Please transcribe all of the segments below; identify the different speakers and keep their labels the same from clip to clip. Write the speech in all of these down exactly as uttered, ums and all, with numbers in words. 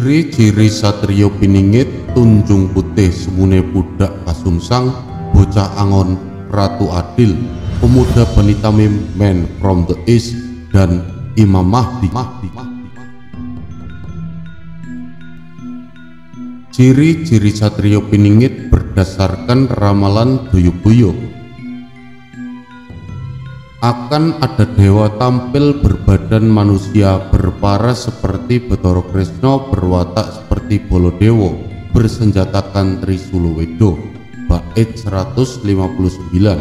Speaker 1: Ciri-ciri Satrio Piningit, tunjung putih semune budak kasungsang, bocah angon, ratu adil, pemuda Bani Tamim, man from the east, dan Imam Mahdi. Ciri-ciri Satrio Piningit berdasarkan ramalan Doyoboyo. Akan ada dewa tampil berbadan manusia, berparas seperti Bathara Kresna, berwatak seperti Baladewa, bersenjatakan Trisula Weda. Bait seratus lima puluh sembilan.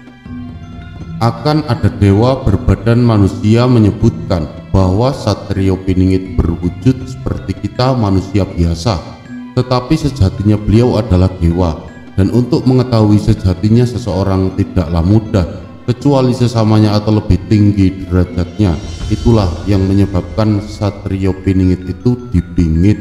Speaker 1: Akan ada dewa berbadan manusia menyebutkan bahwa Satrio Piningit berwujud seperti kita manusia biasa, tetapi sejatinya beliau adalah dewa, dan untuk mengetahui sejatinya seseorang tidaklah mudah kecuali sesamanya atau lebih tinggi derajatnya. Itulah yang menyebabkan Satrio Piningit itu dipingit.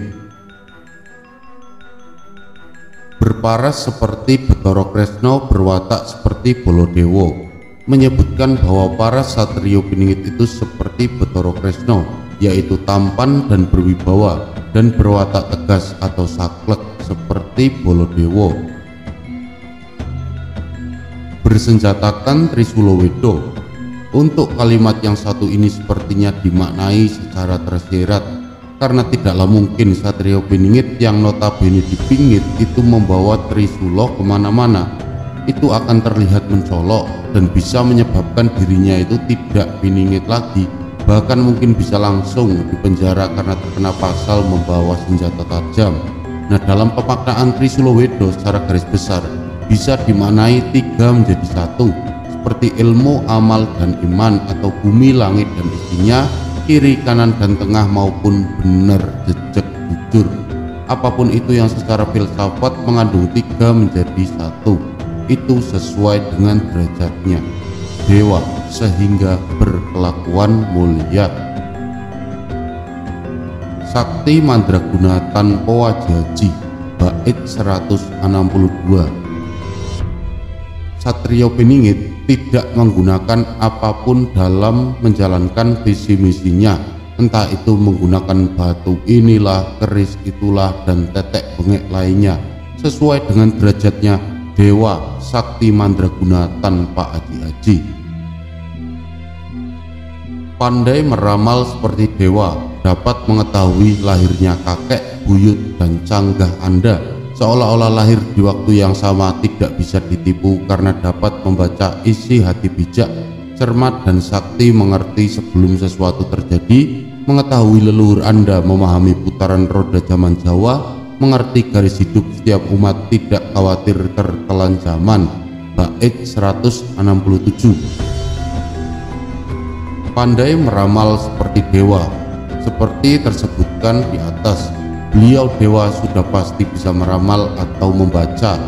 Speaker 1: Berparas seperti Bathara Kresna, berwatak seperti Baladewa, menyebutkan bahwa para Satrio Piningit itu seperti Bathara Kresna, yaitu tampan dan berwibawa, dan berwatak tegas atau saklek seperti Baladewa. Bersenjatakan Trisula Weda. Untuk kalimat yang satu ini sepertinya dimaknai secara tersirat, karena tidaklah mungkin Satrio Piningit yang notabene dipingit itu membawa Trisula kemana-mana. Itu akan terlihat mencolok dan bisa menyebabkan dirinya itu tidak piningit lagi, bahkan mungkin bisa langsung dipenjara karena terkena pasal membawa senjata tajam. Nah, dalam pemaknaan Trisula Weda secara garis besar bisa dimaknai tiga menjadi satu, seperti ilmu, amal, dan iman, atau bumi, langit, dan isinya, kiri, kanan, dan tengah, maupun benar, jejak, jujur. Apapun itu yang secara filsafat mengandung tiga menjadi satu, itu sesuai dengan derajatnya dewa, sehingga berkelakuan mulia. Sakti Mandraguna tanpa wajaji. Bait seratus enam puluh dua. Satrio Piningit tidak menggunakan apapun dalam menjalankan visi misinya, entah itu menggunakan batu inilah, keris itulah, dan tetek bengek lainnya, sesuai dengan derajatnya dewa, sakti mandraguna tanpa aji-aji. Pandai meramal seperti dewa, dapat mengetahui lahirnya kakek, buyut, dan canggah Anda, seolah-olah lahir di waktu yang sama, tidak bisa ditipu karena dapat membaca isi hati bijak, cermat, dan sakti mengerti sebelum sesuatu terjadi, mengetahui leluhur Anda, memahami putaran roda zaman Jawa, mengerti garis hidup setiap umat, tidak khawatir tertelan zaman. Bait seratus enam puluh tujuh. Pandai meramal seperti dewa, seperti tersebutkan di atas. Beliau dewa sudah pasti bisa meramal atau membaca.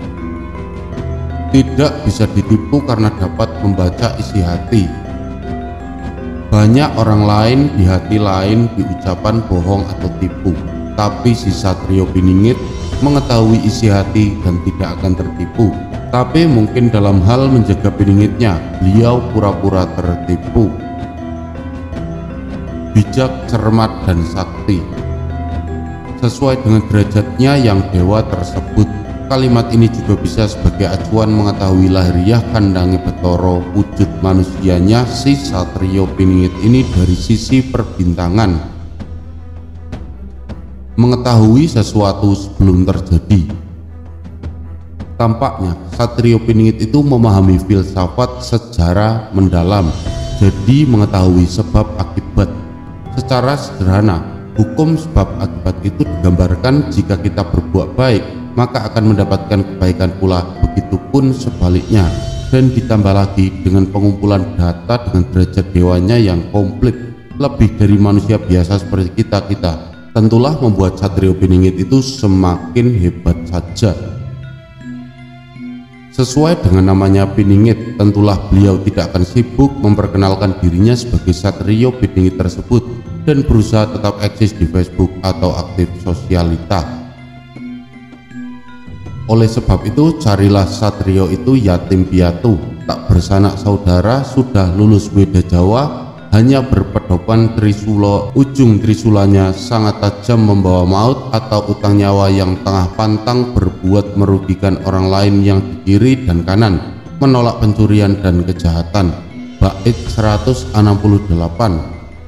Speaker 1: Tidak bisa ditipu karena dapat membaca isi hati. Banyak orang lain di hati lain di ucapan bohong atau tipu, tapi si Satrio Piningit mengetahui isi hati dan tidak akan tertipu. Tapi mungkin dalam hal menjaga piningitnya, beliau pura-pura tertipu. Bijak, cermat, dan sakti sesuai dengan derajatnya yang dewa tersebut. Kalimat ini juga bisa sebagai acuan mengetahui lahiriah kandangi Bathara, wujud manusianya si Satrio Piningit ini dari sisi perbintangan, mengetahui sesuatu sebelum terjadi. Tampaknya Satrio Piningit itu memahami filsafat secara mendalam, jadi mengetahui sebab akibat. Secara sederhana, hukum sebab akibat itu digambarkan jika kita berbuat baik, maka akan mendapatkan kebaikan pula, begitupun sebaliknya. Dan ditambah lagi dengan pengumpulan data dengan derajat dewanya yang komplit, lebih dari manusia biasa seperti kita-kita, tentulah membuat Satrio Piningit itu semakin hebat saja. Sesuai dengan namanya Piningit, tentulah beliau tidak akan sibuk memperkenalkan dirinya sebagai Satrio Piningit tersebut dan berusaha tetap eksis di Facebook atau aktif sosialita. Oleh sebab itu, carilah Satrio itu yatim piatu, tak bersanak saudara, sudah lulus Weda Jawa, hanya berpedoman trisula, ujung trisulanya sangat tajam membawa maut, atau utang nyawa yang tengah pantang berbuat merugikan orang lain yang di kiri dan kanan, menolak pencurian dan kejahatan. Bait seratus enam puluh delapan.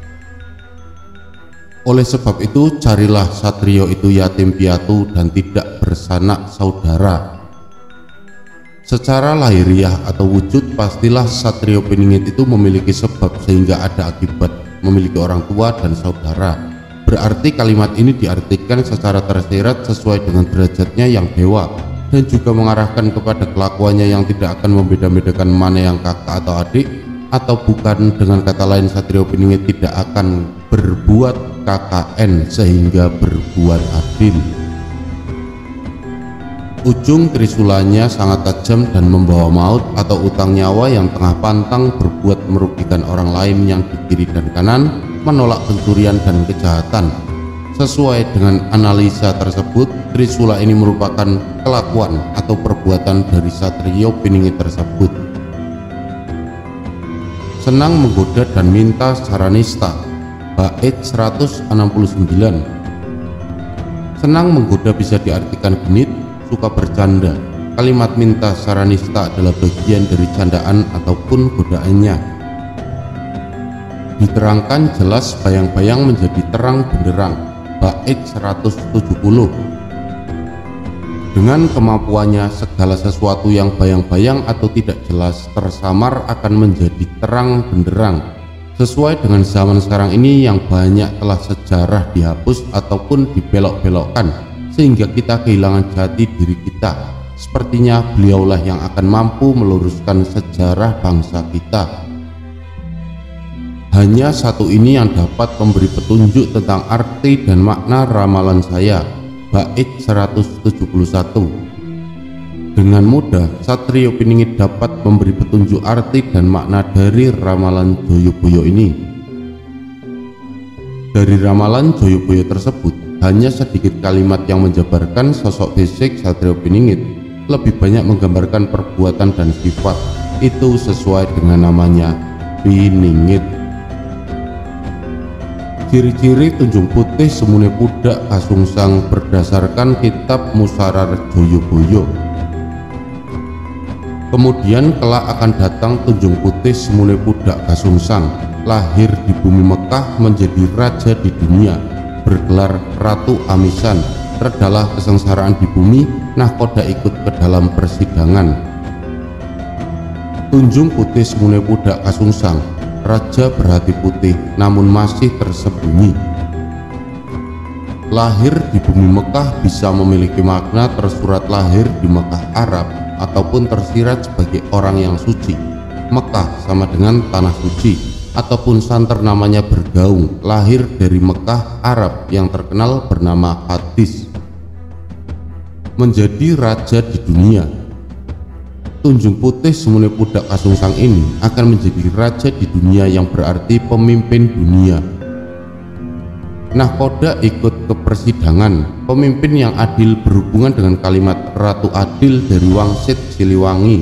Speaker 1: Oleh sebab itu, carilah satrio itu yatim piatu dan tidak bersanak saudara. Secara lahiriah atau wujud, pastilah satrio piningit itu memiliki sebab sehingga ada akibat, memiliki orang tua dan saudara. Berarti kalimat ini diartikan secara tersirat sesuai dengan derajatnya yang dewa, dan juga mengarahkan kepada kelakuannya yang tidak akan membeda-bedakan mana yang kakak atau adik atau bukan. Dengan kata lain, satrio piningit tidak akan berbuat K K N sehingga berbuat adil. Ujung trisulanya sangat tajam dan membawa maut, atau utang nyawa yang tengah pantang berbuat merugikan orang lain yang di kiri dan kanan, menolak pencurian dan kejahatan. Sesuai dengan analisa tersebut, trisula ini merupakan kelakuan atau perbuatan dari satrio piningit tersebut. Senang menggoda dan minta secara nista. Bait seratus enam puluh sembilan. Senang menggoda bisa diartikan genit, suka bercanda. Kalimat minta secara nista adalah bagian dari candaan ataupun godaannya. Diterangkan jelas bayang-bayang menjadi terang benderang. Bait seratus tujuh puluh. Dengan kemampuannya, segala sesuatu yang bayang-bayang atau tidak jelas tersamar akan menjadi terang benderang. Sesuai dengan zaman sekarang ini yang banyak telah sejarah dihapus ataupun dibelok-belokkan, sehingga kita kehilangan jati diri kita. Sepertinya beliaulah yang akan mampu meluruskan sejarah bangsa kita. Hanya satu ini yang dapat memberi petunjuk tentang arti dan makna ramalan saya. Bait seratus tujuh puluh satu. Dengan mudah, satrio piningit dapat memberi petunjuk arti dan makna dari ramalan Joyoboyo ini. Dari ramalan Joyoboyo tersebut, hanya sedikit kalimat yang menjabarkan sosok fisik satrio piningit, lebih banyak menggambarkan perbuatan dan sifat. Itu sesuai dengan namanya, piningit. Ciri-ciri Tunjung Putih Semune Pudak Kasungsang berdasarkan kitab Musarar Joyoboyo. Kemudian kelak akan datang Tunjung Putih Semune Pudak Kasungsang, lahir di bumi Mekah, menjadi raja di dunia, bergelar Ratu Amisan. Redalah kesengsaraan di bumi, nahkoda ikut ke dalam persidangan. Tunjung Putih Semune Pudak Kasungsang, raja berhati putih namun masih tersembunyi. Lahir di bumi Mekah bisa memiliki makna tersurat lahir di Mekah Arab ataupun tersirat sebagai orang yang suci. Mekah sama dengan tanah suci, ataupun santer namanya bergaung, lahir dari Mekah Arab yang terkenal bernama Hadis. Menjadi raja di dunia. Tunjung Putih Semune Pudak Kasungsang ini akan menjadi raja di dunia, yang berarti pemimpin dunia. Nahkoda ikut ke persidangan, pemimpin yang adil, berhubungan dengan kalimat Ratu Adil dari Wangsit Siliwangi.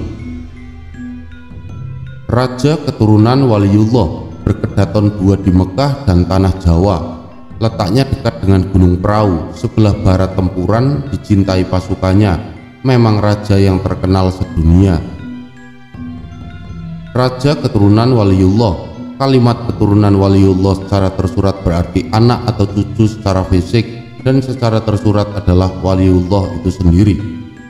Speaker 1: Raja keturunan Waliullah, berkedaton dua di Mekah dan Tanah Jawa. Letaknya dekat dengan Gunung Perahu, sebelah barat tempuran, dicintai pasukannya. Memang raja yang terkenal sedunia. Raja keturunan Waliullah. Kalimat keturunan Waliullah secara tersurat berarti anak atau cucu secara fisik, dan secara tersurat adalah Waliullah itu sendiri.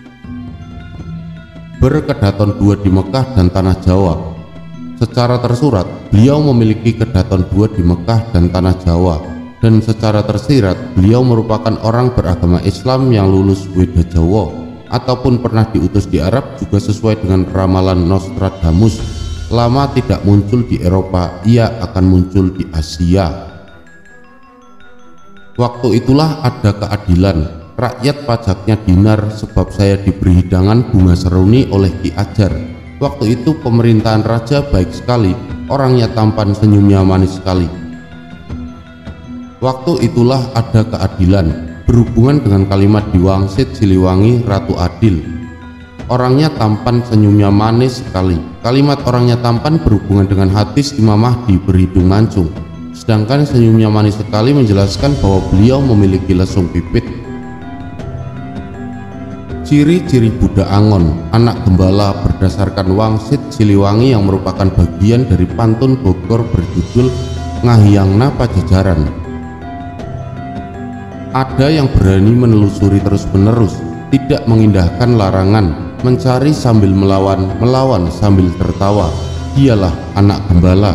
Speaker 1: Berkedaton dua di Mekah dan Tanah Jawa. Secara tersurat, beliau memiliki kedaton dua di Mekah dan Tanah Jawa, dan secara tersirat, beliau merupakan orang beragama Islam yang lulus Weda Jawa, ataupun pernah diutus di Arab, juga sesuai dengan ramalan Nostradamus. Lama tidak muncul di Eropa, ia akan muncul di Asia. Waktu itulah ada keadilan, rakyat pajaknya dinar, sebab saya diberi hidangan bunga seruni oleh Ki Ajar. Waktu itu pemerintahan raja baik sekali, orangnya tampan, senyumnya manis sekali. Waktu itulah ada keadilan, berhubungan dengan kalimat di Wangsit Siliwangi Ratu Adil. Orangnya tampan, senyumnya manis sekali. Kalimat orangnya tampan berhubungan dengan hadis Imam Mahdi berhidung mancung. Sedangkan senyumnya manis sekali menjelaskan bahwa beliau memiliki lesung pipit. Ciri-ciri Buddha Angon, anak gembala, berdasarkan Wangsit Siliwangi yang merupakan bagian dari pantun Bogor berjudul Ngahyangna Pajajaran. Ada yang berani menelusuri terus-menerus, tidak mengindahkan larangan, mencari sambil melawan, melawan sambil tertawa. Dialah anak gembala.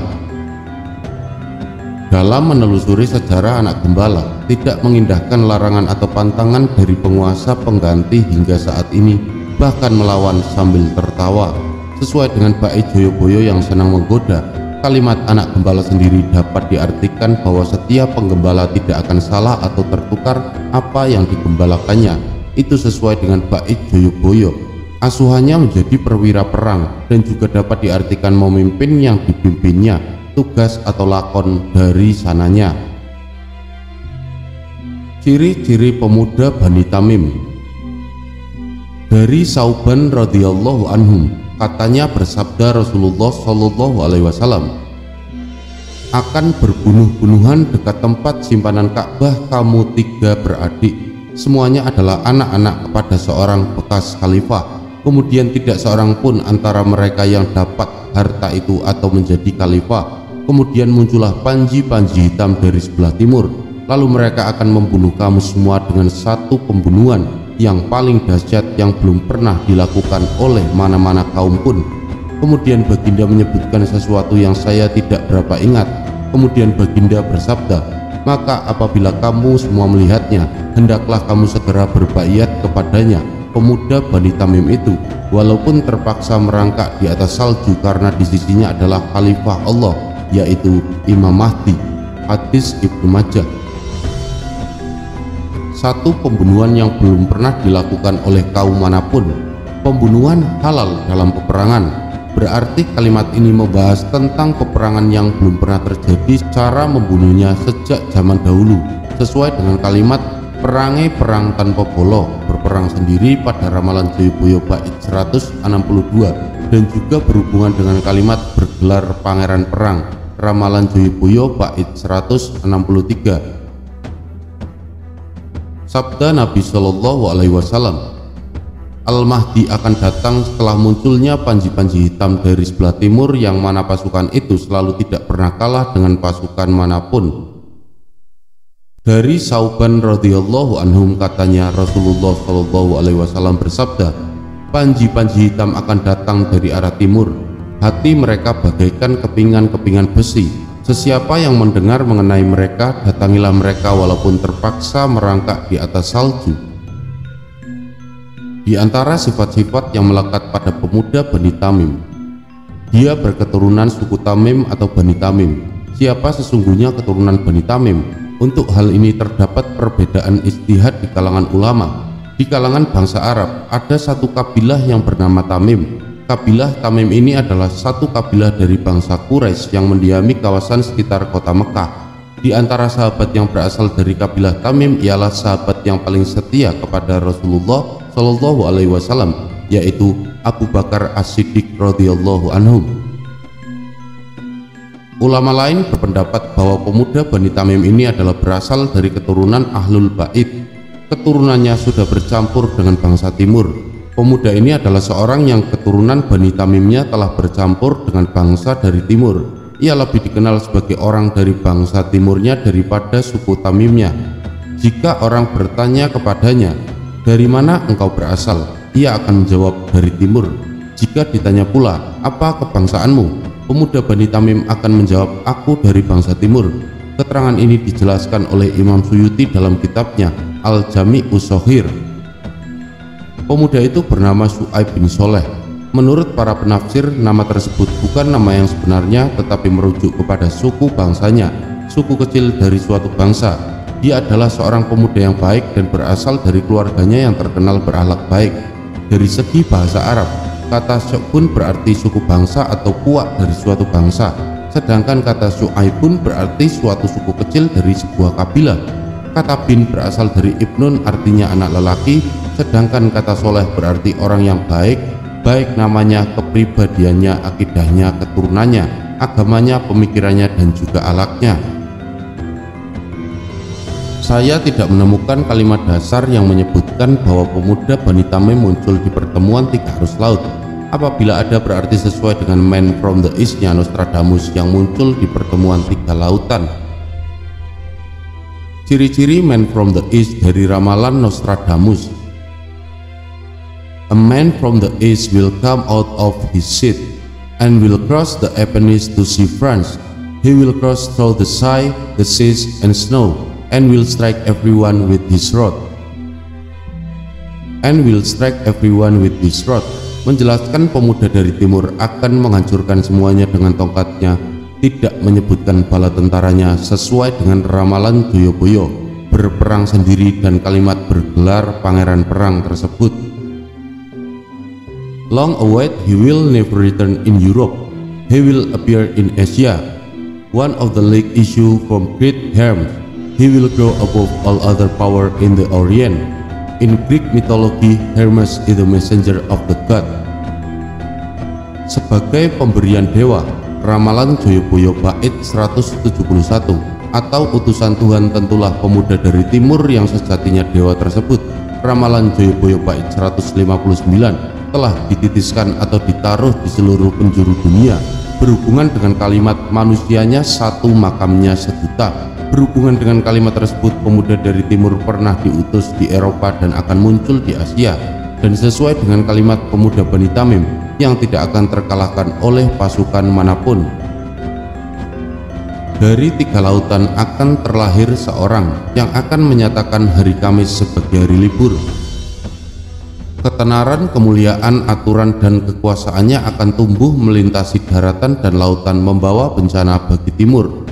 Speaker 1: Dalam menelusuri sejarah anak gembala, tidak mengindahkan larangan atau pantangan dari penguasa pengganti hingga saat ini, bahkan melawan sambil tertawa. Sesuai dengan Baik Joyoboyo yang senang menggoda, kalimat anak gembala sendiri dapat diartikan bahwa setiap penggembala tidak akan salah atau tertukar apa yang digembalakannya. Itu sesuai dengan Baik Joyoboyo. Asuhannya menjadi perwira perang dan juga dapat diartikan memimpin yang dipimpinnya, tugas atau lakon dari sananya. Ciri-ciri pemuda Bani Tamim. Dari Sauban radhiyallahu anhum, katanya bersabda Rasulullah Shallallahu alaihi wasallam, akan berbunuh-bunuhan dekat tempat simpanan Ka'bah kamu tiga beradik, semuanya adalah anak-anak kepada seorang bekas khalifah. Kemudian tidak seorang pun antara mereka yang dapat harta itu atau menjadi khalifah. Kemudian muncullah panji-panji hitam dari sebelah timur, lalu mereka akan membunuh kamu semua dengan satu pembunuhan yang paling dahsyat yang belum pernah dilakukan oleh mana-mana kaum pun. Kemudian baginda menyebutkan sesuatu yang saya tidak berapa ingat. Kemudian baginda bersabda, maka apabila kamu semua melihatnya, hendaklah kamu segera berbaiat kepadanya. Pemuda Bani Tamim itu walaupun terpaksa merangkak di atas salju karena di sisinya adalah khalifah Allah, yaitu Imam Mahdi. Hadis Ibnu Majah. Satu pembunuhan yang belum pernah dilakukan oleh kaum manapun. Pembunuhan halal dalam peperangan. Berarti kalimat ini membahas tentang peperangan yang belum pernah terjadi, cara membunuhnya sejak zaman dahulu, sesuai dengan kalimat perangai perang tanpa bolo, berperang sendiri pada ramalan Joyoboyo bait seratus enam puluh dua, dan juga berhubungan dengan kalimat bergelar pangeran perang, ramalan Joyoboyo bait seratus enam puluh tiga. Sabda Nabi Shallallahu alaihi wasallam, Al-Mahdi akan datang setelah munculnya panji-panji hitam dari sebelah timur, yang mana pasukan itu selalu tidak pernah kalah dengan pasukan manapun. Dari Sauban radhiyallahu anhum, katanya Rasulullah Shallallahu alaihi wasallam bersabda, panji-panji hitam akan datang dari arah timur. Hati mereka bagaikan kepingan-kepingan besi. Sesiapa yang mendengar mengenai mereka, datangilah mereka walaupun terpaksa merangkak di atas salju. Di antara sifat-sifat yang melekat pada pemuda Bani Tamim, dia berketurunan suku Tamim atau Bani Tamim. Siapa sesungguhnya keturunan Bani Tamim? Untuk hal ini terdapat perbedaan ijtihad di kalangan ulama. Di kalangan bangsa Arab ada satu kabilah yang bernama Tamim. Kabilah Tamim ini adalah satu kabilah dari bangsa Quraisy yang mendiami kawasan sekitar kota Mekah. Di antara sahabat yang berasal dari kabilah Tamim ialah sahabat yang paling setia kepada Rasulullah Shallallahu alaihi wasallam, yaitu Abu Bakar As-Siddiq radhiyallahu anhu. Ulama lain berpendapat bahwa pemuda Bani Tamim ini adalah berasal dari keturunan Ahlul Bait. Keturunannya sudah bercampur dengan bangsa timur. Pemuda ini adalah seorang yang keturunan Bani Tamimnya telah bercampur dengan bangsa dari timur. Ia lebih dikenal sebagai orang dari bangsa timurnya daripada suku Tamimnya. Jika orang bertanya kepadanya, dari mana engkau berasal? Ia akan menjawab, dari timur. Jika ditanya pula, apa kebangsaanmu? Pemuda Bani Tamim akan menjawab, aku dari bangsa timur. Keterangan ini dijelaskan oleh Imam Suyuti dalam kitabnya Al-Jami'us Shaghir. Pemuda itu bernama Syu'aib bin Soleh. Menurut para penafsir, nama tersebut bukan nama yang sebenarnya, tetapi merujuk kepada suku bangsanya, suku kecil dari suatu bangsa. Dia adalah seorang pemuda yang baik dan berasal dari keluarganya yang terkenal berakhlak baik. Dari segi bahasa Arab, kata Syu'bun berarti suku bangsa atau puak dari suatu bangsa, sedangkan kata Syu'aibun berarti suatu suku kecil dari sebuah kabilah. Kata bin berasal dari ibnun, artinya anak lelaki, sedangkan kata soleh berarti orang yang baik, baik namanya, kepribadiannya, akidahnya, keturunannya, agamanya, pemikirannya, dan juga alaknya. Saya tidak menemukan kalimat dasar yang menyebutkan bahwa pemuda Bani Tamim muncul di pertemuan tiga arus laut. Apabila ada, berarti sesuai dengan Man from the East-nya Nostradamus yang muncul di pertemuan tiga lautan. Ciri-ciri Man from the East dari ramalan Nostradamus. A man from the east will come out of his seat and will cross the Apennines to see France. He will cross through the sea, the seas, and snow, and will strike everyone with his rod. And will strike everyone with his rod. Menjelaskan pemuda dari timur akan menghancurkan semuanya dengan tongkatnya, tidak menyebutkan bala tentaranya sesuai dengan ramalan Joyoboyo, berperang sendiri, dan kalimat bergelar pangeran perang tersebut. Long await, he will never return in Europe. He will appear in Asia. One of the league issue from great Hermes. He will grow above all other power in the Orient. In Greek mythology, Hermes is the messenger of the god. Sebagai pemberian dewa, ramalan Joyoboyo bait seratus tujuh puluh satu atau utusan Tuhan, tentulah pemuda dari timur yang sejatinya dewa tersebut. Ramalan Joyoboyo bait seratus lima puluh sembilan telah dititiskan atau ditaruh di seluruh penjuru dunia. Berhubungan dengan kalimat manusianya satu, makamnya sejuta. Berhubungan dengan kalimat tersebut, pemuda dari timur pernah diutus di Eropa dan akan muncul di Asia. Dan sesuai dengan kalimat pemuda Bani Tamim yang tidak akan terkalahkan oleh pasukan manapun. Dari tiga lautan akan terlahir seorang yang akan menyatakan hari Kamis sebagai hari libur. Ketenaran, kemuliaan, aturan, dan kekuasaannya akan tumbuh melintasi daratan dan lautan, membawa bencana bagi timur.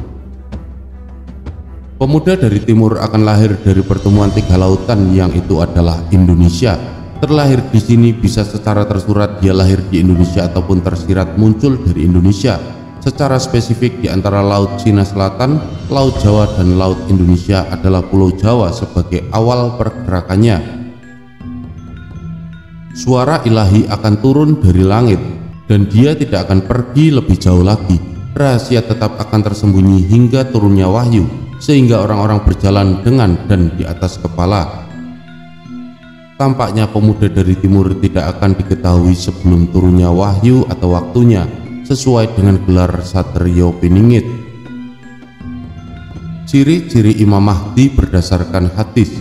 Speaker 1: Pemuda dari timur akan lahir dari pertemuan tiga lautan, yang itu adalah Indonesia. Terlahir di sini bisa secara tersurat dia lahir di Indonesia ataupun tersirat muncul dari Indonesia. Secara spesifik di antara Laut Cina Selatan, Laut Jawa, dan Laut Indonesia adalah Pulau Jawa sebagai awal pergerakannya. Suara ilahi akan turun dari langit dan dia tidak akan pergi lebih jauh lagi. Rahasia tetap akan tersembunyi hingga turunnya wahyu, sehingga orang-orang berjalan dengan dan di atas kepala. Tampaknya pemuda dari timur tidak akan diketahui sebelum turunnya wahyu atau waktunya, sesuai dengan gelar Satrio Piningit. Ciri-ciri Imam Mahdi berdasarkan hadis.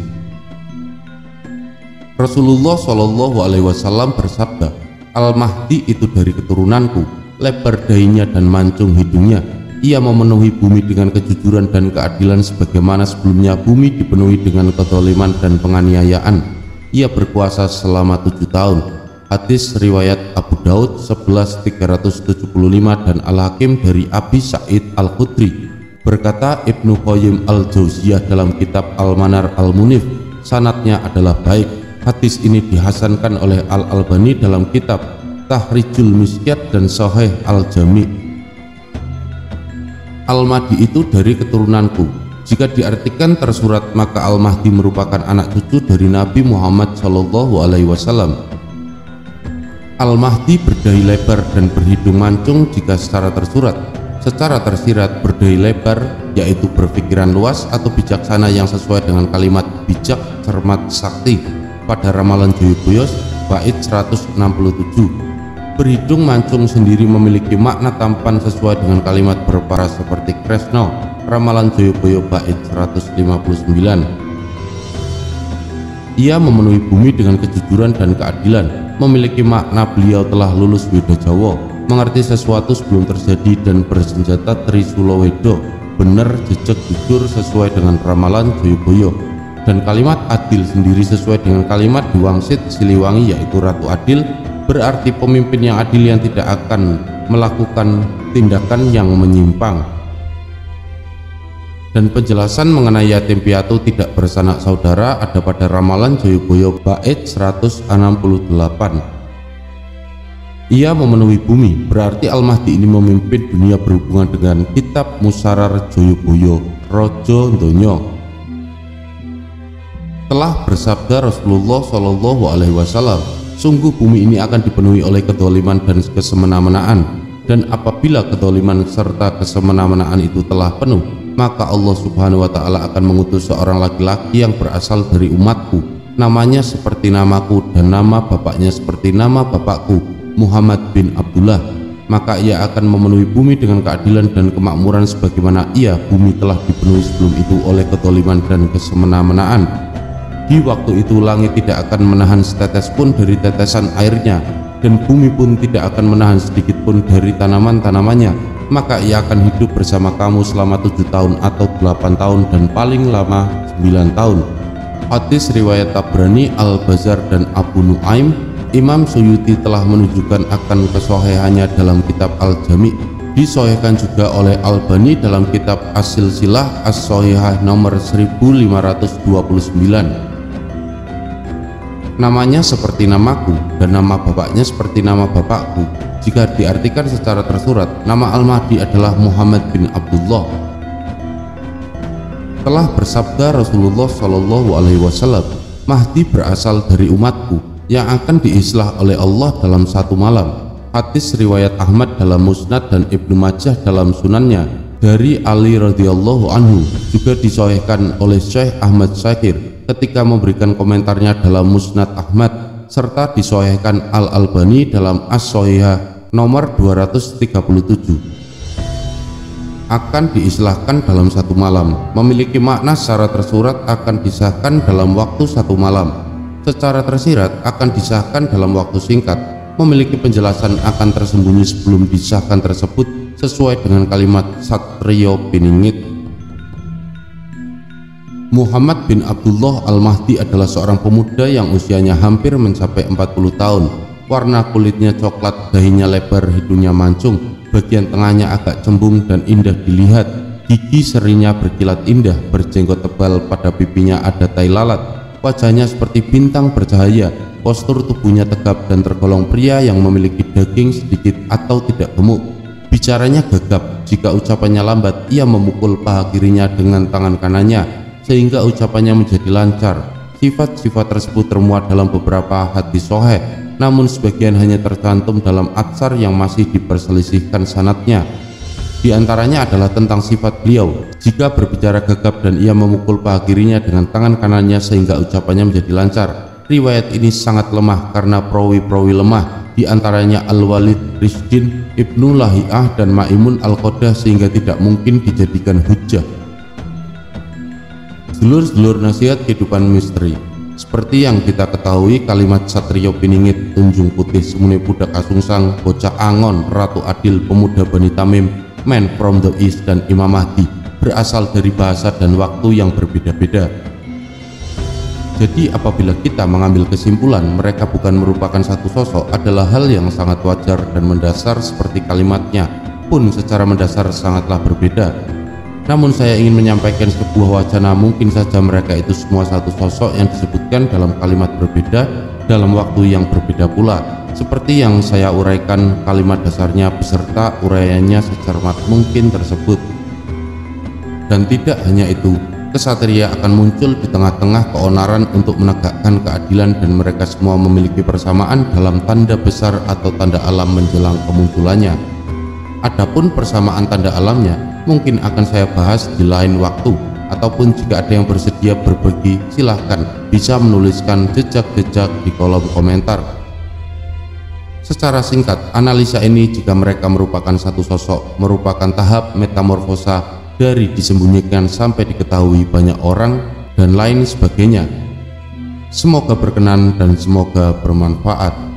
Speaker 1: Rasulullah Shallallahu Alaihi Wasallam bersabda, Al-Mahdi itu dari keturunanku, lebar dahinya dan mancung hidungnya. Ia memenuhi bumi dengan kejujuran dan keadilan sebagaimana sebelumnya bumi dipenuhi dengan kezaliman dan penganiayaan. Ia berkuasa selama tujuh tahun. Hadis riwayat Abu Daud sebelas tiga ratus tujuh puluh lima dan Al-Hakim dari Abi Sa'id Al-Khudri. Berkata Ibnu Qayyim Al-Jauziyah dalam kitab Al-Manar Al-Munif, sanadnya adalah baik. Hadis ini dihasankan oleh Al-Albani dalam kitab Tahrijul Misyat dan Sahih Al-Jami. Al-Mahdi itu dari keturunanku. Jika diartikan tersurat, maka Al-Mahdi merupakan anak cucu dari Nabi Muhammad Shallallahu Alaihi Wasallam. Al-Mahdi berdahi lebar dan berhidung mancung jika secara tersurat. Secara tersirat, berdahi lebar yaitu berpikiran luas atau bijaksana yang sesuai dengan kalimat bijak, cermat, sakti pada ramalan Joyoboyo bait seratus enam puluh tujuh. Berhidung mancung sendiri memiliki makna tampan sesuai dengan kalimat berparas seperti Kresno, ramalan Joyoboyo bait seratus lima puluh sembilan. Ia memenuhi bumi dengan kejujuran dan keadilan, memiliki makna beliau telah lulus Weda Jawa, mengerti sesuatu sebelum terjadi, dan bersenjata Trisula Wedo, benar, jejak, jujur sesuai dengan ramalan Joyoboyo. Dan kalimat adil sendiri sesuai dengan kalimat Diwangsit Siliwangi, yaitu Ratu Adil, berarti pemimpin yang adil yang tidak akan melakukan tindakan yang menyimpang. Dan penjelasan mengenai yatim piatu tidak bersanak saudara ada pada ramalan Joyoboyo bait seratus enam puluh delapan. Ia memenuhi bumi, berarti Al-Mahdi ini memimpin dunia berhubungan dengan kitab Musarar Joyoboyo, Rojo Ndonyo. Telah bersabda Rasulullah Shallallahu Alaihi Wasallam, sungguh bumi ini akan dipenuhi oleh kedoliman dan kesemena-menaan, dan apabila kedoliman serta kesemena-menaan itu telah penuh, maka Allah Subhanahu Wa Taala akan mengutus seorang laki-laki yang berasal dari umatku, namanya seperti namaku dan nama bapaknya seperti nama bapakku, Muhammad bin Abdullah. Maka ia akan memenuhi bumi dengan keadilan dan kemakmuran sebagaimana ia bumi telah dipenuhi sebelum itu oleh kedoliman dan kesemena-menaan. Di waktu itu langit tidak akan menahan setetes pun dari tetesan airnya, dan bumi pun tidak akan menahan sedikit pun dari tanaman-tanamannya. Maka ia akan hidup bersama kamu selama tujuh tahun atau delapan tahun dan paling lama sembilan tahun. Hadis riwayat Tabrani, Al-Bazar dan Abu Nuaim. Imam Suyuti telah menunjukkan akan kesohihannya dalam kitab Al-Jami'. Disahihkan juga oleh Albani dalam kitab As-Silsilah As-Shahihah nomor seribu lima ratus dua puluh sembilan. Namanya seperti namaku dan nama bapaknya seperti nama bapakku. Jika diartikan secara tersurat, nama Al-Mahdi adalah Muhammad bin Abdullah. Telah bersabda Rasulullah Shallallahu Alaihi Wasallam, Mahdi berasal dari umatku yang akan diislah oleh Allah dalam satu malam. Hadis riwayat Ahmad dalam Musnad dan Ibnu Majah dalam Sunannya dari Ali radhiyallahu anhu, juga disahihkan oleh Syekh Ahmad Syakir ketika memberikan komentarnya dalam Musnad Ahmad, serta disahihkan Al-Albani dalam As-Shahihah nomor dua ratus tiga puluh tujuh. Akan diislahkan dalam satu malam, memiliki makna secara tersurat akan disahkan dalam waktu satu malam, secara tersirat akan disahkan dalam waktu singkat, memiliki penjelasan akan tersembunyi sebelum disahkan tersebut sesuai dengan kalimat Satrio Piningit. Muhammad bin Abdullah Al-Mahdi adalah seorang pemuda yang usianya hampir mencapai empat puluh tahun. Warna kulitnya coklat, dahinya lebar, hidungnya mancung, bagian tengahnya agak cembung dan indah dilihat. Gigi serinya berkilat indah, berjenggot tebal, pada pipinya ada tai lalat. Wajahnya seperti bintang bercahaya, postur tubuhnya tegap dan tergolong pria yang memiliki daging sedikit atau tidak gemuk. Bicaranya gagap, jika ucapannya lambat ia memukul paha kirinya dengan tangan kanannya sehingga ucapannya menjadi lancar. Sifat-sifat tersebut termuat dalam beberapa hadis sahih, namun sebagian hanya tercantum dalam atsar yang masih diperselisihkan sanadnya. Di antaranya adalah tentang sifat beliau, jika berbicara gagap dan ia memukul paha kirinya dengan tangan kanannya sehingga ucapannya menjadi lancar. Riwayat ini sangat lemah karena perawi-perawi lemah, di antaranya Al-Walid Rishdin, Ibnu Lahiyah dan Maimun Al-Qodah, sehingga tidak mungkin dijadikan hujjah. Dulur-dulur nasihat kehidupan misteri, seperti yang kita ketahui, kalimat Satrio Piningit, Tunjung Putih, Semune Budak Asungsang, Bocah Angon, Ratu Adil, Pemuda Bani Tamim, Man from the East, dan Imam Mahdi berasal dari bahasa dan waktu yang berbeda-beda. Jadi apabila kita mengambil kesimpulan mereka bukan merupakan satu sosok, adalah hal yang sangat wajar dan mendasar, seperti kalimatnya pun secara mendasar sangatlah berbeda. Namun saya ingin menyampaikan sebuah wacana, mungkin saja mereka itu semua satu sosok yang disebutkan dalam kalimat berbeda dalam waktu yang berbeda pula. Seperti yang saya uraikan kalimat dasarnya beserta uraiannya secermat mungkin tersebut. Dan tidak hanya itu, kesatria akan muncul di tengah-tengah keonaran untuk menegakkan keadilan, dan mereka semua memiliki persamaan dalam tanda besar atau tanda alam menjelang kemunculannya. Adapun persamaan tanda alamnya mungkin akan saya bahas di lain waktu, ataupun jika ada yang bersedia berbagi, silahkan bisa menuliskan jejak-jejak di kolom komentar. Secara singkat, analisa ini jika mereka merupakan satu sosok, merupakan tahap metamorfosa dari disembunyikan sampai diketahui banyak orang dan lain sebagainya. Semoga berkenan dan semoga bermanfaat.